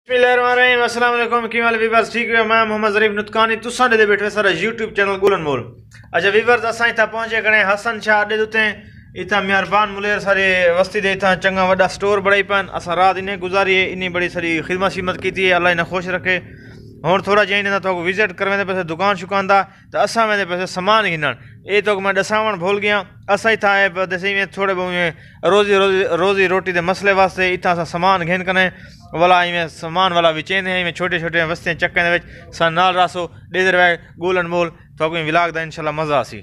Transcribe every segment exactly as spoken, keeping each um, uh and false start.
बिस्मिल्लाहिर्रहमानिर्रहीम अस्सलाम वालेकुम की वाले वीवर्स ठीक है। मैं मोहम्मद ज़रीफ नुतकानी तुसा दे बैठे सारा यूट्यूब चैनल गुलन मोल। अच्छा वीवर्स असां इतना पहुंचे कने हसन शाह अड्डे उते इतना मेहरबान मुलेर सारे वस्ती दे इतना चंगा वड्डा स्टोर बड़ाई पन असां रात इन्हें गुजारी है इन्नी बड़ी सारी खिदमत शिमत की है। अल्लाह इन्हें खुश रखे। हुण थोड़ा जिहा इन्हें तो विजिट करवेंदे पैसे दुकान शुकान दा तो असां वेंदे पैसे सामान गिनण ये तो मैं दसावण भूल गया। असां इतना आए दसी में थोड़े बहुत रोजी रोजी रोजी रोटी के मसले वास्ते इतना असां सामान घेन कने वाला इवें सामान वाला विचेंदे हैं इवें छोटे छोटे वस्ते चक्के दे विच सा नाल रासो डेजर वै गोलन मोल तो कोई विलाग दा इंशाल्लाह मजा आसी।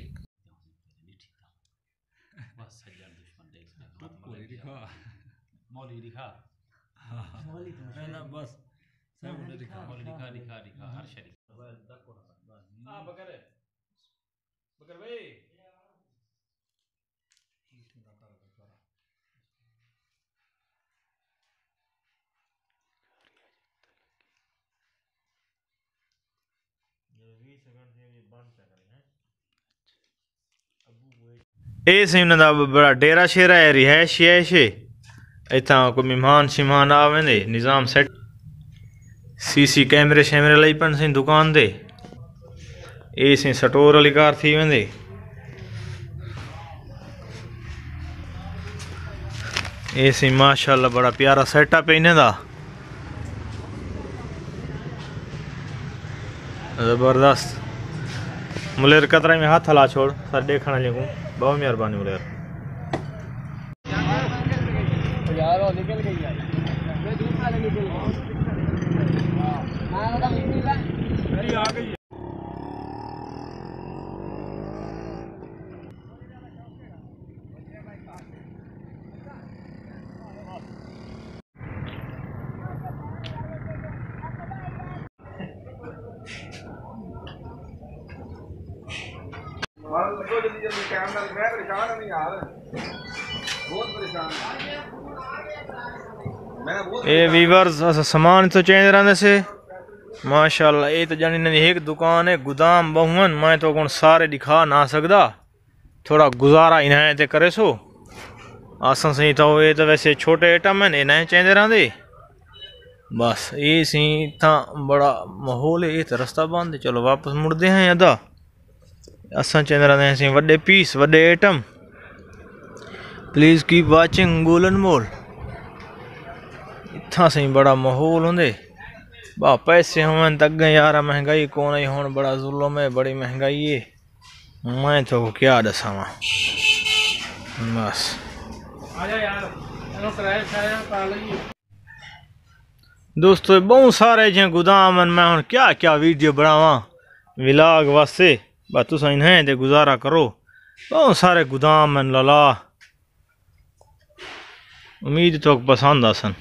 ए सी बड़ा डेरा शेरा है रिहायश है इतना कोई मेहमान शिमान आवेंदे निज़ाम सेट सी सी कैमरे शैमरे लई पन सी दुकान दे ए सी स्टोर वाली कार थी वेंदे। ए सी माशाल्लाह बड़ा प्यारा सेटअप है इन्हें दा जबरदस्त। मुलेर कतरा में हाथ हला छोड़ सर देखने लगे बहुत मेहरबानी मुलेर। ए वीवर्स सामान तो चेंज रहने से माशाल्लाह ये तो जानी नहीं एक दुकान है गोदाम बहुन मैं तो कौन सारे दिखा ना सकता थोड़ा गुजारा इन्हें ते करे सो आसन सही तो ये तो वैसे छोटे आइटम है इन्हें चेंज रहते बस ये सी इतना बड़ा माहौल है ये तो रास्ता बंद चलो वापस मुड़ते हैं अदा असा चेंज रहते हैं सी वड्डे पीस वड्डे आइटम। प्लीज़ कीप वाचिंग गोलन मोल इतना सही बड़ा माहौल होंदे बा पैसे हों तक यार महंगाई कौन आई हूँ बड़ा जुल्म है बड़ी महंगाई है मैं तो क्या दसावा बस। दोस्तों बहुत सारे जो गोदाम मैं हूँ क्या क्या वीडियो बनावा विलाग वास्ते बस तुस इन्हें दे गुजारा करो बहुत सारे गोदाम लला उम्मीद तो पसंद आसन।